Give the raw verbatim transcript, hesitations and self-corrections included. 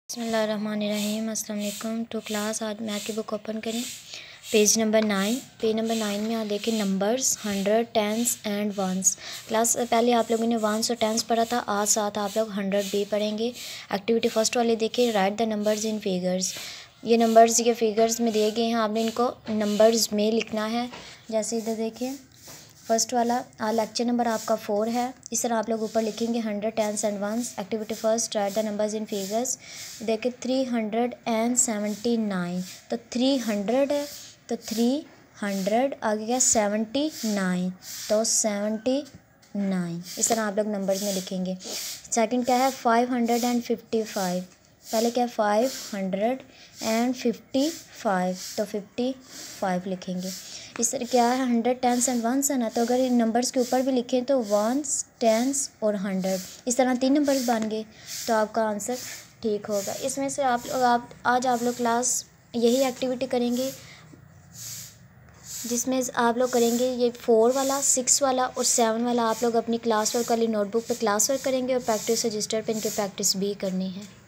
बिस्मिल्लाहिर्रहमानिर्रहीम अस्सलाम वालेकुम। टू क्लास आज मैथ की बुक ओपन करें, page number nine. Page number nine में आप देखें numbers, hundred, tens and ones. Class पहले आप लोगों ने वंस और टेंस पढ़ा था, आज साथ आप लोग हंड्रेड भी पढ़ेंगे। एक्टिविटी फर्स्ट वाले देखें, write the numbers in figures. ये नंबर्स ये फिगर्स में दिए गए हैं, आपने इनको नंबर्स में लिखना है। जैसे इधर देखें फर्स्ट वाला लेक्चर नंबर आपका फोर है। इस तरह आप लोग ऊपर लिखेंगे hundred, tens and ones. Activity first, write the numbers in figures. देखिए three hundred and seventy nine, तो थ्री हंड्रेड है तो थ्री हंड्रेड, आगे क्या सेवेंटी नाइन, तो सेवेंटी नाइन। इस तरह आप लोग नंबर्स में लिखेंगे। सेकंड क्या है, five hundred and fifty five. पहले क्या है, five hundred and fifty five, तो फिफ्टी फाइव लिखेंगे। इस तरह क्या है, हंड्रेड, टेंस एंड वंस है ना, तो अगर इन नंबर्स के ऊपर भी लिखें तो वंस, टेंस और हंड्रेड, इस तरह तीन नंबर्स बन गए, तो आपका आंसर ठीक होगा। इसमें से आप लोग आप आज आप लोग क्लास यही एक्टिविटी करेंगे, जिसमें आप लोग करेंगे ये फोर वाला, सिक्स वाला और सेवन वाला। आप लोग अपनी क्लास वर्क वाली नोटबुक पे क्लास वर्क करेंगे और प्रैक्टिस रजिस्टर पे इनके प्रैक्टिस भी करनी है।